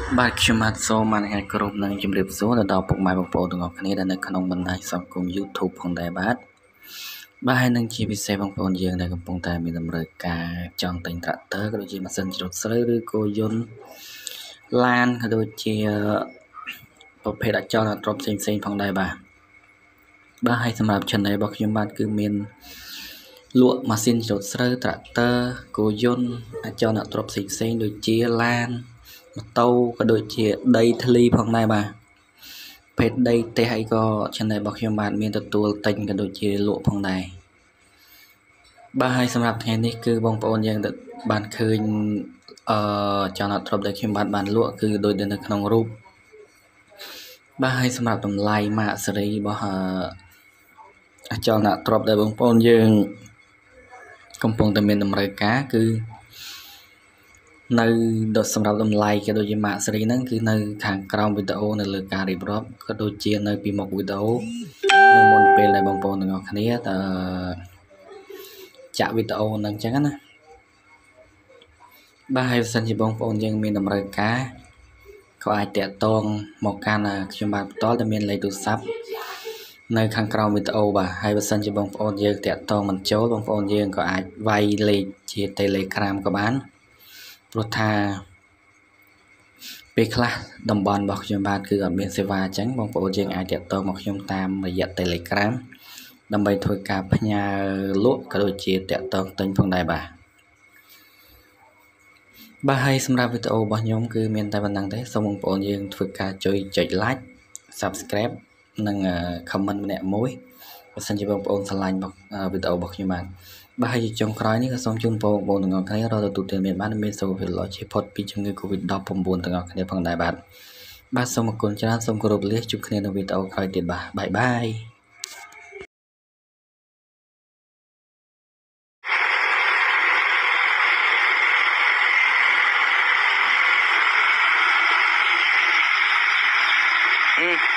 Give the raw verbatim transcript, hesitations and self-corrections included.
បាទខ្ញុំបាទសូមអនុញ្ញាតគោរពនឹងជម្រាបសួរដល់ពុកម៉ែបងប្អូនទាំងអស់គ្នាដែលនៅក្នុងបណ្ដាញសង្គម YouTube ផងដែរបាទបាទហើយនឹងជាពិសេសបងប្អូនយើងដែលកំពុងតែមានតម្រូវការចង់ទិញ Tractor ក៏ដូចជាម៉ាស៊ីនច្រូតស្រូវឬក៏យន្តឡានក៏ដូចជាប្រភេទអចលនទ្រព្យផ្សេងៗផងដែរបាទបាទហើយសម្រាប់ channel របស់ខ្ញុំបាទគឺមានលក់ម៉ាស៊ីនច្រូតស្រូវ Tractor គោយន្តអចលនទ្រព្យផ្សេងៗដូចជាឡានម៉ូតូក៏ដូចជាដីធ្លីផងដែរបាទភេទដីផ្ទះអីក៏ channel របស់ខ្ញុំបាទមានទទួលទិញក៏ដូចជាលក់ផងដែរបាទហើយសម្រាប់ថ្ងៃនេះគឺបងប្អូនយើងបានឃើញអឺចលនទ្រព្យដែលខ្ញុំបាទបានលក់គឺដូចនៅក្នុងរូបបាទហើយសម្រាប់តម្លៃម៉ាកសេរីរបស់អចលនទ្រព្យដែលបងប្អូនយើងកំពុងតែមានតម្រូវការគឺនៅដល់សម្រាប់តម្លៃក៏ដូចជាម៉ាកសេរីហ្នឹងគឺនៅខាងក្រោមវីដេអូនៅលើការរៀបរាប់ក៏ដូចជានៅពីមុខវីដេអូនៅមុនពេលដែលបងប្អូនទាំងអស់គ្នាតើចាក់វីដេអូហ្នឹងអញ្ចឹងណាបាទហើយបើសិនជាបងប្អូនយើងមានតម្រូវការក៏អាចតាក់ទងមកកាន់ខ្ញុំបាទផ្ទាល់ដែលមានលេខទូរស័ព្ទនៅខាងក្រោមវីដេអូបាទហើយបើសិនជាបងប្អូនយើងតាក់ទងមិនចូលបងប្អូនយើងក៏អាចវាយលេខជា Telegram ក៏បានព្រោះថាពេលខ្លះតំបន់របស់ខ្ញុំបាទគឺអត់មានសេវាអញ្ចឹងបងប្អូនយើងអាចតាក់ទងមកខ្ញុំតាមរយៈ Telegram ដើម្បីធ្វើការផ្ញើលក់ក៏ដូចជាតាក់ទងទិញផងដែរបាទបាទហើយសម្រាប់វីដេអូរបស់ខ្ញុំគឺមានតែប៉ុណ្្នឹងទេសូមបងប្អូនយើងធ្វើការជួយចុច Like Subscribe និង Comment ម្នាក់មួយបើសិនជាបងប្អូនឆ្លាញ់វីដេអូរបស់ខ្ញុំបាទបាទហើយចុងក្រោយនេះក៏សូមជូនពរបងប្អូនទាំងអស់គ្នារកទទួលទានមានបានមានសុខភាពល្អជាផុតពីជំងឺ Covid ដប់ប្រាំបួន ទាំងអស់គ្នាផងដែរបាទបាទសូមអរគុណច្រើនសូមគោរពលាជួបគ្នានៅវីដេអូក្រោយទៀតបាទបាយបាយអឺ